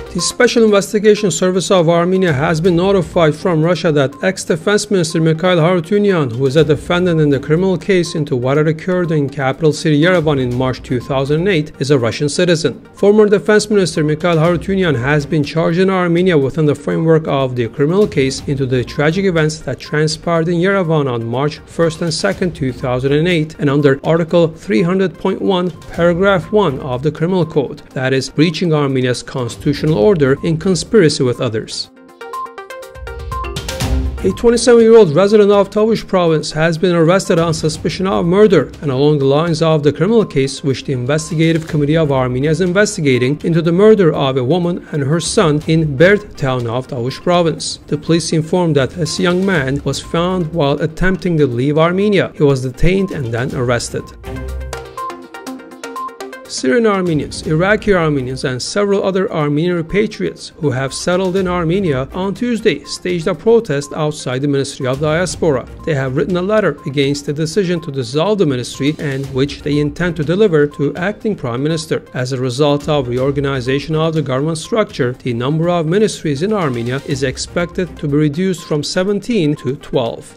The Special Investigation Service of Armenia has been notified from Russia that ex-Defense Minister Mikayel Harutyunyan, who is a defendant in the criminal case into what had occurred in capital city Yerevan in March 2008, is a Russian citizen. Former Defense Minister Mikayel Harutyunyan has been charged in Armenia within the framework of the criminal case into the tragic events that transpired in Yerevan on March 1st and 2nd, 2008, and under Article 300.1, Paragraph 1 of the Criminal Code, that is, breaching Armenia's constitutional order in conspiracy with others. A 27-year-old resident of Tavush Province has been arrested on suspicion of murder, and along the lines of the criminal case which the Investigative Committee of Armenia is investigating into the murder of a woman and her son in Berd town of Tavush Province. The police informed that this young man was found while attempting to leave Armenia. He was detained and then arrested. Syrian Armenians, Iraqi Armenians, and several other Armenian repatriates who have settled in Armenia on Tuesday staged a protest outside the Ministry of Diaspora. They have written a letter against the decision to dissolve the ministry, and which they intend to deliver to acting Prime Minister. As a result of reorganization of the government structure, the number of ministries in Armenia is expected to be reduced from 17 to 12.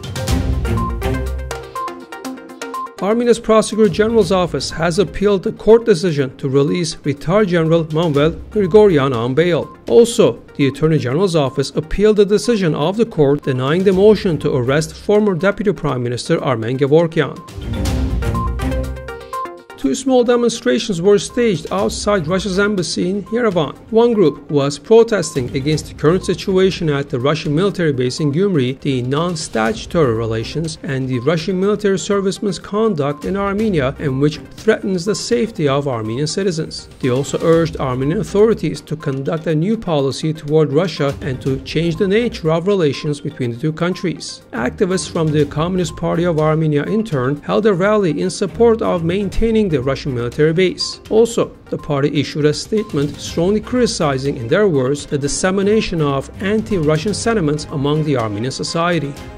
Armenia's Prosecutor General's office has appealed the court decision to release retired General Manuel Grigoryan on bail. Also, the Attorney General's office appealed the decision of the court denying the motion to arrest former Deputy Prime Minister Armen Gevorkyan. Two small demonstrations were staged outside Russia's embassy in Yerevan. One group was protesting against the current situation at the Russian military base in Gyumri, the non-statutory relations, and the Russian military servicemen's conduct in Armenia, and which threatens the safety of Armenian citizens. They also urged Armenian authorities to conduct a new policy toward Russia and to change the nature of relations between the two countries. Activists from the Communist Party of Armenia, in turn, held a rally in support of maintaining the Russian military base. Also, the party issued a statement strongly criticizing, in their words, the dissemination of anti-Russian sentiments among the Armenian society.